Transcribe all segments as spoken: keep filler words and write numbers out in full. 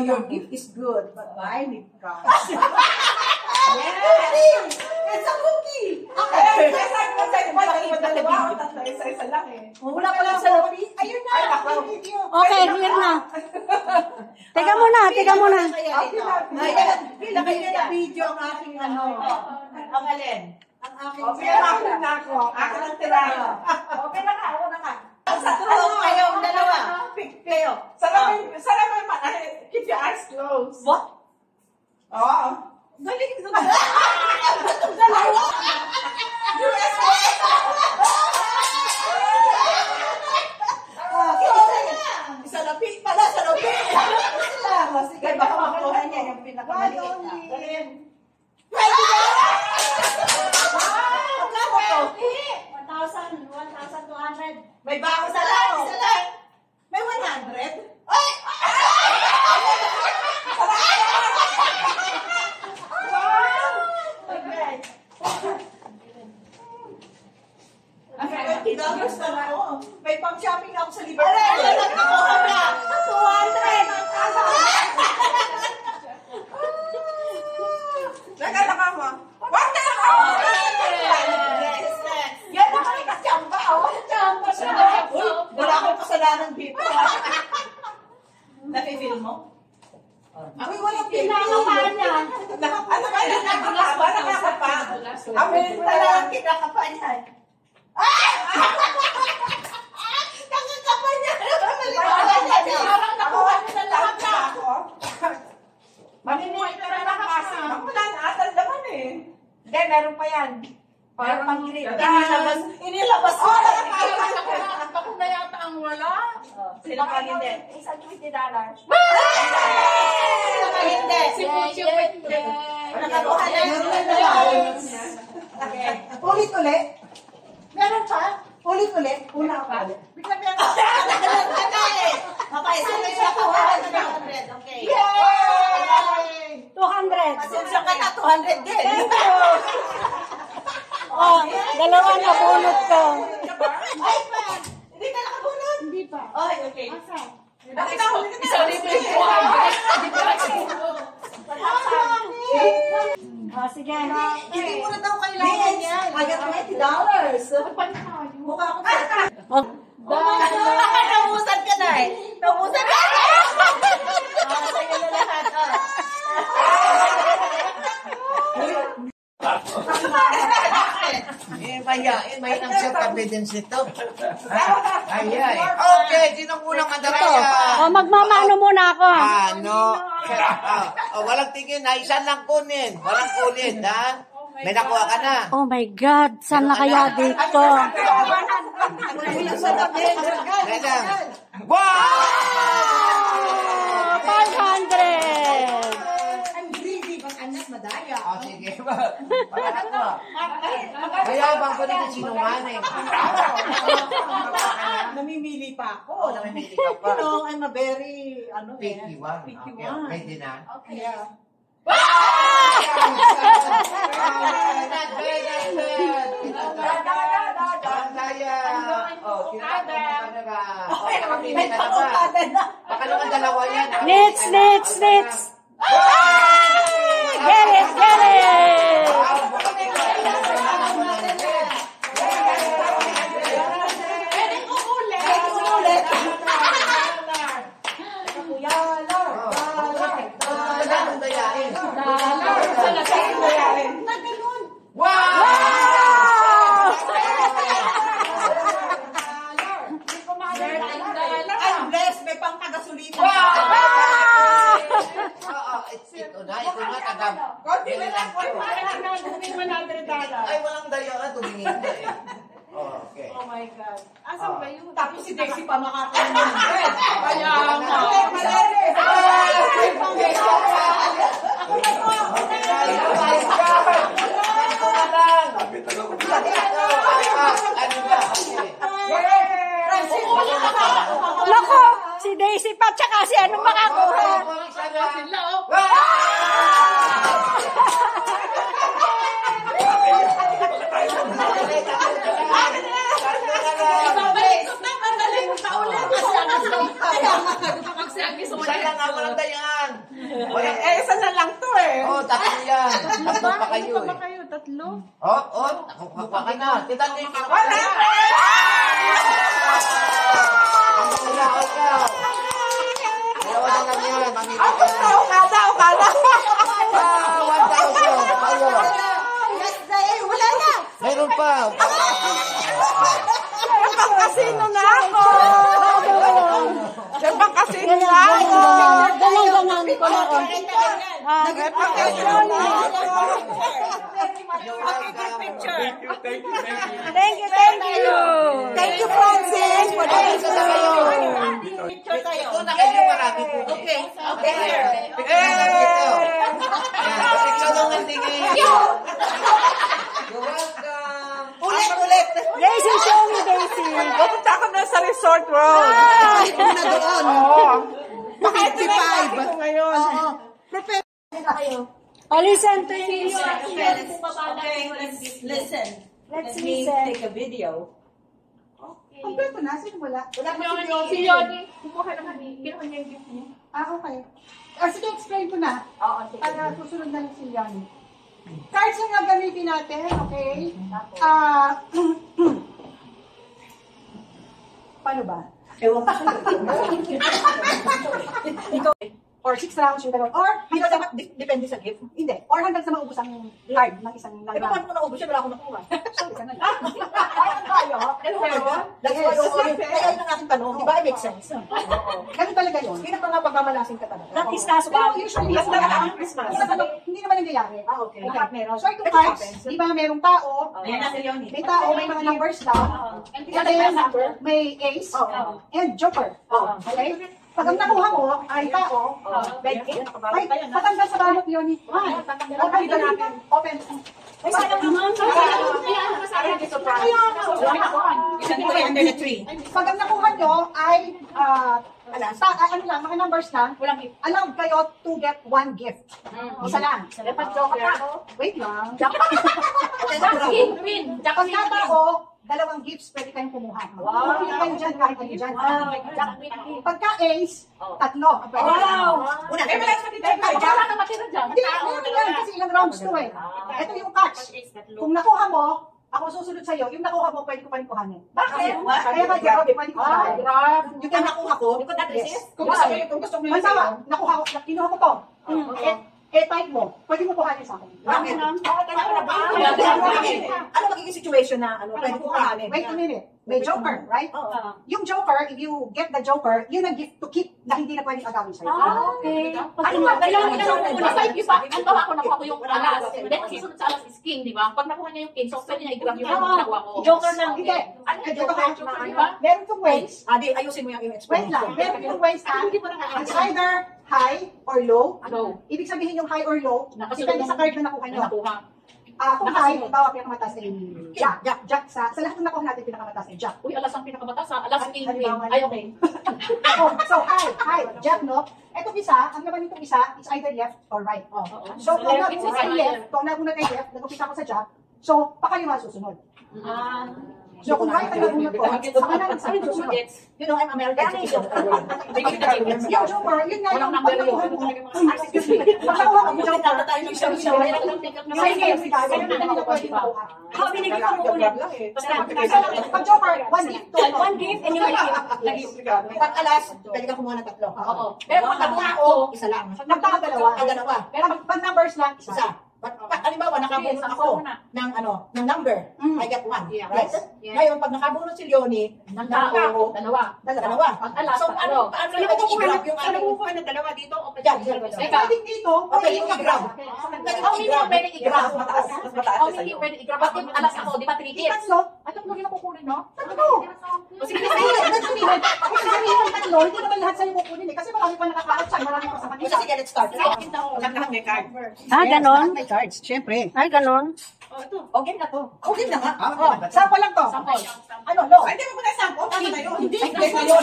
your gift is good, but mine it comes. Yes! It's a cookie! Okay, sabi ko sa'yo, dalawa, tatlo, isa-isa lang eh. Wala pa lang sa lapi. Ayun na! Okay, here na. Teka muna, teka muna. Pila kayo na video ang aking ano. Ang alin? Ang aking O, pinamakin na ako. Akin ang tirado. O, pila ka, una ka. Sa tulong kayo, dalawa. Pick kayo. Salamin, salamin, keep your eyes closed. What? Oo. Galing sa dalawa. U S A! Sa lapi pala, sa lapi. Sige, baka makuha niya yung pinakamaliit na. Pwede ba? one thousand, one thousand two hundred. May bago sa lao. May one hundred? Ay! twenty dollars na ako. May pang-shopping ako sa Liverpool. Ay, ay, nagkakuha na. two hundred. Nagalaka mo. What the hell? Yan na kami kasyamba. Kasyamba siya. Uy, wala akong kasalanan dito. Nafe-feel mo? Uy, walang Kinakabahan niya. Ano ba yung nakakapa? Nakakapa. Amin talagang kinakapa niya. Ah! Nakakapa niya. Parang nakuha niya na lahat na ako. Mamimihay ka na lakas. Wala na atal naman eh. Hindi, meron pa yan. Parang pang-grip. Dadan. Inilabas. Inilabas mo. Ako na yata ang wala. Sila pa hindi. Isang twenty dollars. Sila pa hindi. Si Pucho hindi. Nakakuha na yun. Ulit-ulit. Meron pa? Ulit-ulit. Una pa. Bigla-bigla. Mapaisa na siya ko. Okay. Yay! two hundred. Pasensya ka na. two hundred din. Oh, dalawa na bunot ko. Ay, pa. Hindi ka nakabunod. Hindi pa. Ay, okay. Bakit ako? Isang libre po. Oh, sige. Hindi mo na daw kailangan yan. I got twenty dollars. Mukha ko sa... Oh, Nabusan ka na eh. Nabusan ka na. Oh, sa'yo na lahat. Eh, mayain, may nang self-evidence ito. Ayay. Okay, sinong unang madaraya? oh magmamano muna ako. Ano? Oh, oh, walang tingin ha, isa lang kunin. Walang kunin, ha? May nakuha ka na. Oh my God, saan na kaya dito? Kaya wow! five hundred. I'm greedy, bang anak madaya. Oh, sige. Wala ko. Kaya bang ko dito sinungaling? Namimili pa ako. Oh, namimili ka pa. You know, I'm a very, ano eh. Picky one. Picky Okay, one. pwede na. Okay. Yeah. Next, next, next. Get it, get it. I'm blessed, may pang tagasulita. Ito na, ito na, tagab. Konti na lang. one hundred dollars. Ay, walang dayo na, tumingin ka eh. Oh, okay. Oh my God. Asan ba yun? Tapos si Daisy pa makakaroon. Kaya nga. Loko, si Daisy pa, tsaka si ano makakuha. Sayang nga, walang dayaan. yan. Tatlo pa kayo eh. kayo? Tatlo? Oh, oh, nakuha ka na. Kita niyo yung kinuha. Ang wala ko ka. Dalawa na lang yan. Mamili ka na. Okada, Okada. Ah, one thousand. Tayo. Wala na. Mayroon pa. Kasino na ako. Nagpang kasino na ako. Galang-galang ko na. Nagpang kasino na ako. Thank you, thank you. Thank you, Francis. For the Isa na kayo. Ito na kayo marami po. Okay, okay. Picture na dito. Yan, picture lang ang tingin. You're welcome. Ulit, ulit. Daisy, show me, Daisy. Pupunta ako na sa Resort World. na doon. Oo. fifty-five. Ako ngayon. Oh, listen to you. Okay, let's listen. Let's Let me listen. take a video. Ang pwede na, sino wala? Wala pa si Si Yoni, kumuha naman ni, kinuha niya yung gift niya. Ah, okay. Ah, sige, explain ko na. Oo, sige. Para susunod na lang si Yanni. Cards yung gagamitin natin, okay? Ah, paano ba? Ewan ko. Or six rounds yung gagawin. Or, Hindi ba dapat di- depende sa gift? hindi. Or hanggang sa maubos ang card ng isang Eh, lang paano ko naubos siya? Wala akong nakuha. Sorry ka na. Ayun tayo. That's why yung kaya yun ang aking tanong. Di ba it makes sense? Ganun talaga yun. Hindi na pa nga pagmamalasing ka talaga. Practice na Pero usually, Yes, hindi talaga naman, ang Christmas. hindi naman, hindi naman nangyayari. Ah, okay. Okay. Meron. So, itong It cards, happens. di ba merong tao, Ayan na si Leonie. may tao, may mga numbers lang, And and then may ace, Oo. and joker. Oo. Okay? Pag ang nakuha mo ay tao, Bed ay, Ay, patanda sa balot yun. Ay, open ka natin. Open. Ay, sayang naman. Isang ko under the tree. Pag ang nakuha nyo ay, ah, ta, ah, ano lang, mga numbers lang, allowed kayo to get one gift. Isa lang. Wait lang. Win, win. Pag tao, dalawang gifts pwede kayong kumuha. Wow. Pwede kayo dyan, kahit ano dyan. Pagka ace, tatlo. ang pwede kayo. Una, eh, wala sa dito. Wala ka matira dyan. Hindi, meron yan kasi ilang rounds to eh. Ito yung catch. Kung nakuha mo, ako susunod sa'yo, yung nakuha mo, pwede ko pa rin kuhanin. Bakit? Kaya ba, grabe, pwede ko kuhanin. Yung ka nakuha ko, kung gusto mo, kung gusto mo yung Halimbawa, nakuha ko, kinuha ko to. Eh, eh, type mo, pwede mo kuhanin sa akin. Bakit? Ano magiging situation na ano, pwede ko kahanin? Wait a minute. May joker, right? Yung joker, if you get the joker, yun ang gift to keep na hindi na pwedeng agawin sa'yo. Okay. Ano ba? Kailangan nila nung una sa iba. Ang bawa ko, nakuha ko yung alas. Then, susunod sa alas is king, di ba? Pag nakuha niya yung king, so pwede niya i-grab yung nakuha ko. Joker lang. Hindi. Ano yung joker? Joker, di ba? Meron tong ways. Ah, di, ayusin mo yung yung Wait lang. explanation. Meron yung ways na Hindi mo na it's either high or low. Low. Ibig sabihin yung high or low, Nakasunod depende sa card na nakuha nyo. Nakuha. Ah, kung high, bawa pinakamataas ay Jack. Jack. Jack sa, sa lahat ng nakuha natin, pinakamataas ay Jack. Uy, alas ang pinakamataas ha. Alas king, queen. Halimbawa, Ay, okay. Oh, so high, high, Jack, no? Etong isa, ang laman nitong isa, is either left or right. Oo, oo. So, kung Left, nauna it's kay right. left, kung nauna kay left, nag-upisa ako sa Jack, so, pakaliwa susunod. Ah. So, kung right ang nauna ko, sa kanan sa akin susunod. You know, I'm American citizen. Yung joker, yun nga yung Walang number pag nakuha yun. mo. Excuse me. Pag nakuha mo yung joker, tayo ng isang Sige, sige, ganun na nila pwede makuha. How binigay ko mo ulit? Basta, pag joker, one gift. One gift and you will Pag alas, pwede ka kumuha ng tatlo. Oo. Pero pag nakuha ko, Isa lang. Nagtaka dalawa. Ah, dalawa. Pero pag, pag numbers lang, isa. Isa. Pag, pag, halimbawa, nakabunot ako ng ano, ng number, Mm. I get one. Yeah. Right? Yes. Ngayon, pag nakabunot si Leonie, ng ng tao, tao, dalawa. dalawa. Pag alas, So, tatlo. ano, paano Sino natin kukuha i-grab ng- yung sino ano? kukuha ng dalawa dito? O pwede Yan, dito? yan, yan. Teka. Pwede dito, O, pwede yung i-grab. Oh, hindi mo pwede i-grab. Oh, hindi pwede i-grab. Bakit alas ako, di ba three Di kids? tatlo. Ay, tatlo rin nakukunin, no? Tatlo. O sige, Kasi sige. ibig sabihin, ibig sabihin ng tatlo, hindi naman lahat sa'yo kukunin eh. Kasi marami pa nakaka-outside, marami pa sa Sige, kanila. sige, let's start. Lahat may card. Ah, ganon? May cards, syempre. Ay, ganon? Okay na to. Okay na nga. Oh, sample lang to. Sample. Ano, lo? Hindi mo na sample. Ano na yun? Hindi. Ay, hindi yun.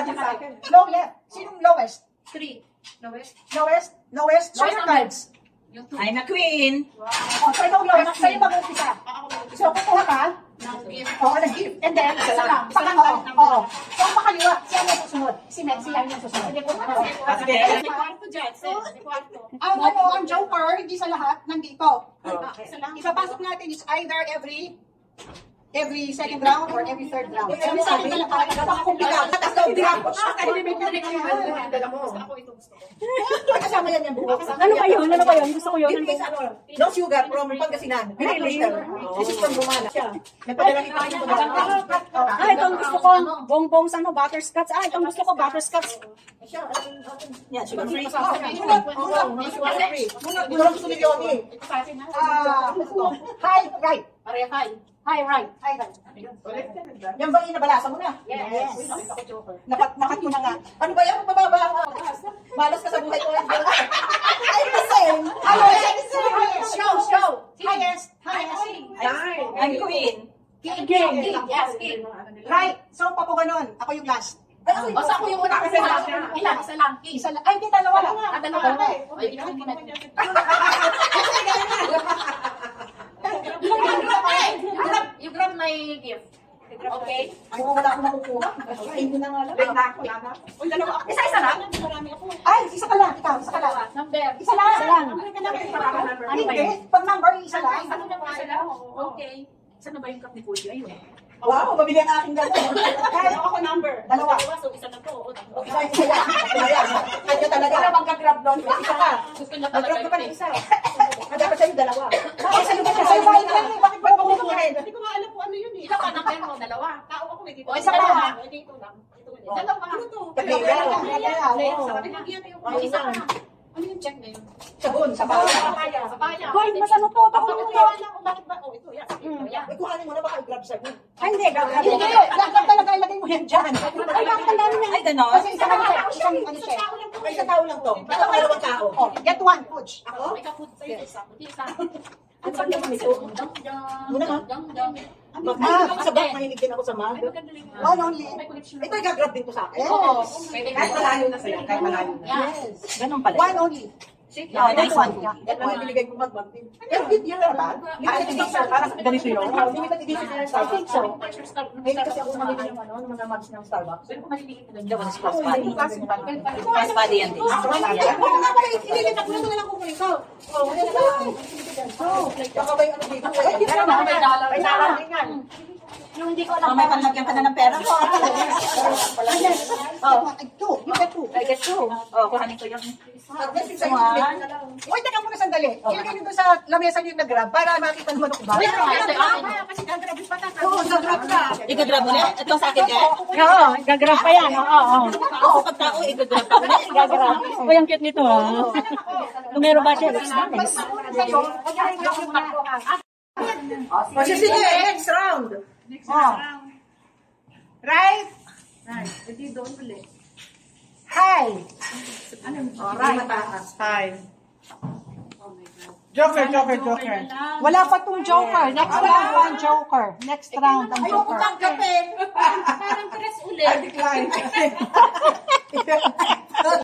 Low left. Sinong lowest? Three. Lowest. Lowest? Lowest. Show Lowest your number. cards. I'm a queen. O, so ikaw yun, sa'yo mag-umpisa. So, kukuha ka. Oo, nag-gift. And then, isa lang. Saka, oo, oo. So, ang makaliwa, siya yung susunod. Si Messi ang yung susunod. Ang ano, ang joker, hindi sa lahat, nandito. Ipapasok natin is either every every second round or every third round. Every second round, parang napaka-komplikado. Tapos daw, dirapot siya. Kasama yan yung buhok. Ano ba yun? Ano ba yun? Gusto ko yun. It is ano, no sugar from Pangasinan. Really? This is from Romana. May padalang ito yung padalang. Ah, itong gusto ko. Bongbong ano, butterscotch. Ah, itong gusto ko, butterscotch. Yeah, sugar free. Muna, Ito lang gusto ni Leonie. ah, hi, right. Hi, right. Hi, right. Yan ba yung nabalasa mo na? Yes. Nakat, nakat mo na nga. Ano ba yan? Mababa ang malas ka sa buhay ko. I'm the same. Ano, show, show. Highest, highest. I'm queen. King, king, king. Yes, king. Right. So, papo ganon. Ako yung last. Basta ako yung una kasi lang. Ilan? Isa lang. King. Isa lang. Ay, hindi, dalawa lang. Ah, dalawa. Ay, ikaw muna. You grab my gift. Okay? Ay, wala akong makukuha. Ay, hindi na nga lang. Uy, dalawa. Isa-isa lang? Ay, isa ka lang. Ikaw, isa ka lang. Number. Isa lang. Isa lang. Ano ba yun? Pag number, isa lang. Ano na ba sila? Okay. Saan na ba yung cup ni Fuji? Ayun. Wow, mabili ang aking gano'n. Kaya ako number. Dalawa. So, isa na po. Isa, isa yan. Isa yan. Kanya talaga. Para magka-grab doon. Isa ka. Gusto niya Mag-grab ka pa ng isa. Ah, dapat sa'yo dalawa. Bakit sa'yo ba? Sa'yo ba? Bakit ba ako kukuhin? Hindi ko nga alam kung ano yun eh. Ikaw ka number mo, dalawa. Tao ako eh. O, isa pa lang. Dito lang. Dalawa. Tabigaw. O, isa pa lang. Ano yung check na yun? Sabon, sa bawah. Papaya. Papaya. Hoy, mas ano to? Tapos Bakit ito. wala ko? Bakit ba? Oh, ito. Yan. Ito, yan. Ay, kuhanin mo na baka i-grab sa'yo. Ay, hindi. Gagawin. Hindi, dapat talaga ilagay mo yan dyan. Ay, bakit ang dami niya? Ay, gano'n? Kasi isa lang, isang ano siya. Ay, sa tao lang to. Ito dalawang tao. Oh, get one, coach. Ako? May kaput sa'yo. Isa. Isa. Ang sabi naman ito. Muna ka? Ah, Sa back, mahilig din ako sa mag. One only. Ito, i-grab din to sa akin. Oo. Yes. Kahit malayo na sa'yo, kahit malayo na. Yes. Ganun pala. One only. No, That one. Yeah. Yan ang binigay ko mag-mag din. Pero hindi yan ba? Limited edition. Parang ganito yun. Limited edition na yung Starbucks. So, ngayon kasi ako mamili ng ano, ng mga mugs ng Starbucks. Hindi ako sa Splash Body. Splash Body yan din. Ako nga pala, ililipat mo na lang kukunin ko. Oo, wala na lang. Baka ba yung ano dito? Ay, hindi Pero na. may dollar. May dollar din yan. Yung hindi ko alam. May panlagyan ka na ng pera ko. Oh, two. You get two. I get two. Oh, kuhanin ko yung... Uy, teka muna sandali. Ilagay nyo doon sa lamesa nyo yung nag-grab para makita naman ako ba? Oo, nag-grab ka. I-grab mo na? Ito sa akin yan? Oo, gagrab pa yan. Oo, oo. Oo, pag tao, i-grab ka ulit. Gagrab. Uy, ang cute nito ah. Kung meron ba siya, it's nice. O, sige, next round. Oh. Right? Hi. Hi. Joker, Joker, Joker. Wala pa tong joker. Next round, one joker. Next round, ang Ayoko joker. tanggapin. Parang press ulit. I decline.